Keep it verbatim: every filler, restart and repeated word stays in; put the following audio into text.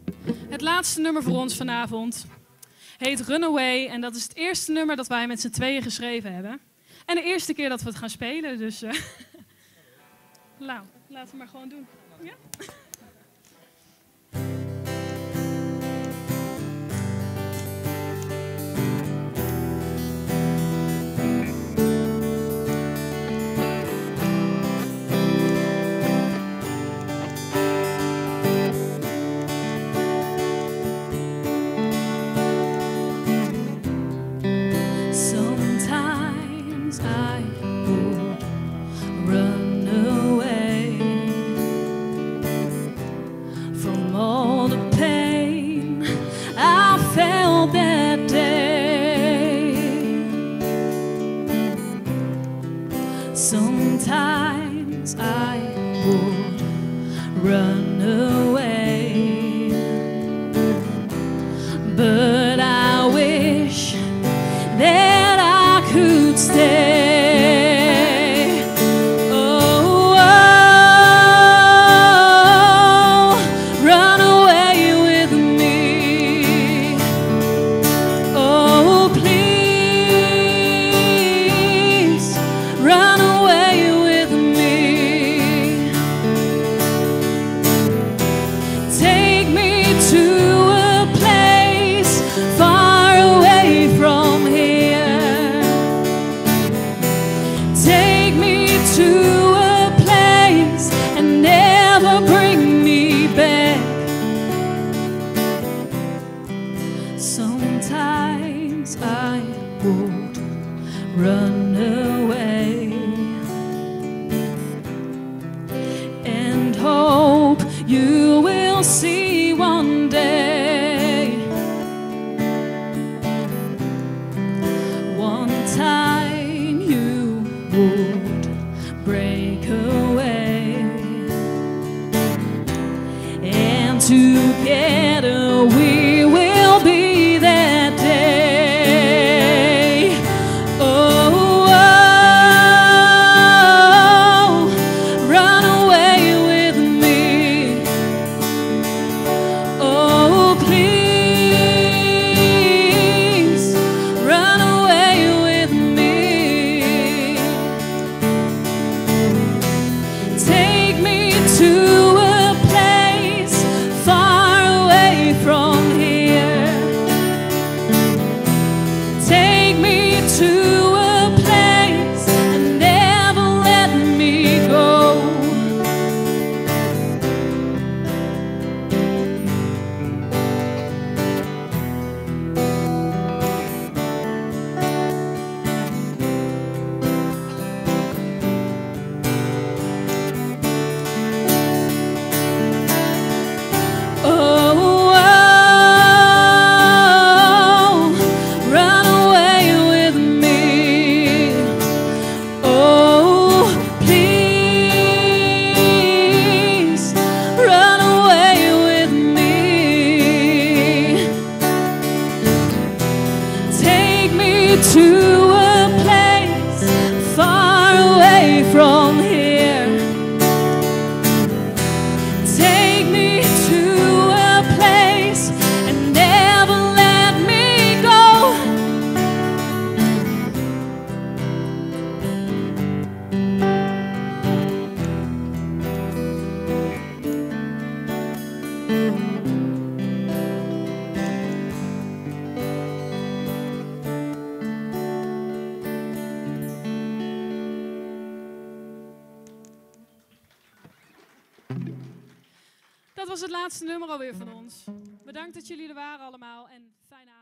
Het laatste nummer voor ons vanavond heet Runaway. En dat is het eerste nummer dat wij met z'n tweeën geschreven hebben. En de eerste keer dat we het gaan spelen, dus... Uh, nou, laten we maar gewoon doen. Ja? Sometimes I would run away, but I wish that I could stay. Oh, oh, run away with me. Oh, please, run away. Sometimes I would run away and hope you will see one day. One time you would break away, and together we will be that day. Oh, oh, run away with me. Oh, please, run away with me. Take me to a place far away from here. Take me to a place and never let me go. Oh, oh, run away with me. Oh, please, run away with me. Take me to a place far away from here. Take me to a place and never let me go. Dat was het laatste nummer alweer van ons. Bedankt dat jullie er waren allemaal en fijne avond.